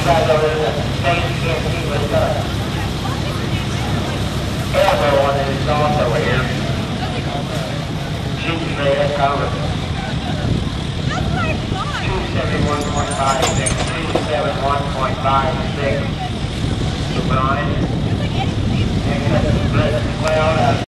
guys over in the main canteen with everyone that is also here. Chicken Red cover. 271.56, 271.56. Keep it on it. And cut the blood cloud out.